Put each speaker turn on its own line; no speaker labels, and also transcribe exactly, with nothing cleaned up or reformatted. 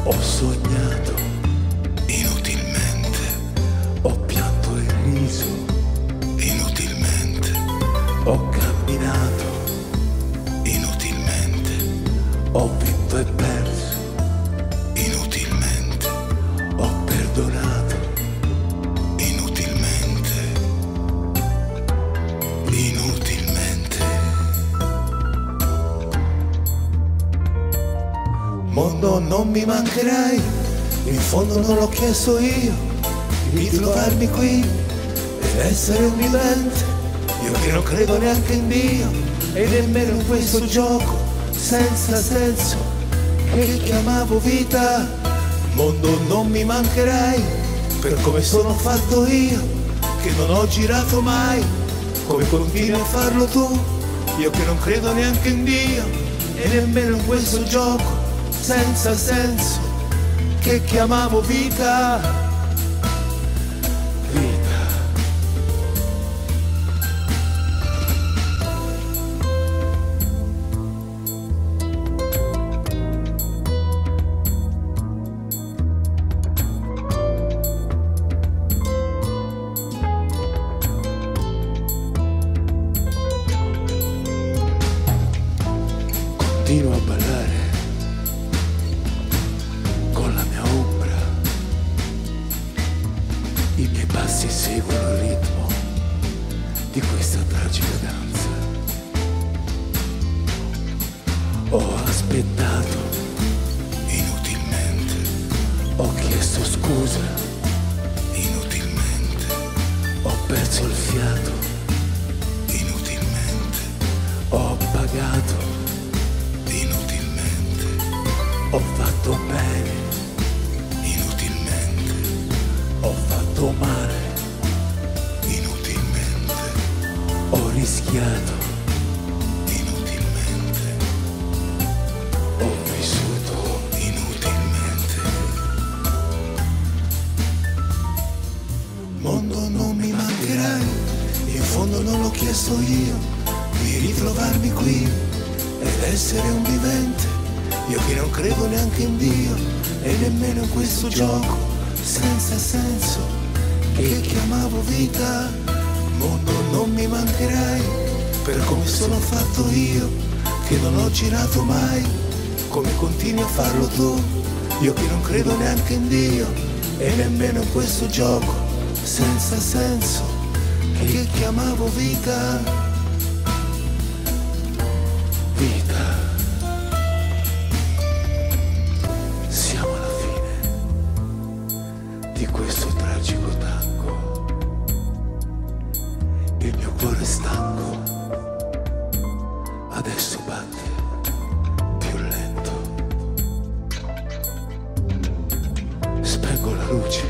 Ho sognato
inutilmente,
ho pianto e riso,
inutilmente,
ho camminato,
inutilmente,
ho vinto e perso,
inutilmente,
ho perdonato,
inutilmente, inutilmente.
mondo non mi mancherai, in fondo non l'ho chiesto io, di trovarmi qui ed essere un vivente, io che non credo neanche in Dio e nemmeno in questo gioco senza senso che chiamavo vita. Mondo non mi mancherai, per come sono fatto io, che non ho girato mai, come continui a farlo tu, io che non credo neanche in Dio e nemmeno in questo gioco senza senso che chiamavo vita. Vita. Continuo a ballare con la mia ombra, i miei passi seguono il ritmo di questa tragica danza. Ho aspettato,
Inutilmente,
ho chiesto scusa,
inutilmente,
ho perso il fiato,
inutilmente,
ho pagato,
inutilmente,
ho fatto bene,
inutilmente,
ho fatto male,
inutilmente,
ho rischiato,
inutilmente,
ho vissuto.
inutilmente.
Mondo non mi mancherai, in fondo non l'ho chiesto io, di ritrovarmi qui ed essere un vivente, io che non credo neanche in Dio e nemmeno in questo gioco senza senso che chiamavo vita. Mondo non mi mancherai, per come sono fatto io, che non ho girato mai, come continui a farlo tu, io che non credo neanche in Dio e nemmeno in questo gioco senza senso che chiamavo vita. Vita. Siamo alla fine di questo tragico tango. Il mio cuore è stanco, adesso batte più lento. Spengo la luce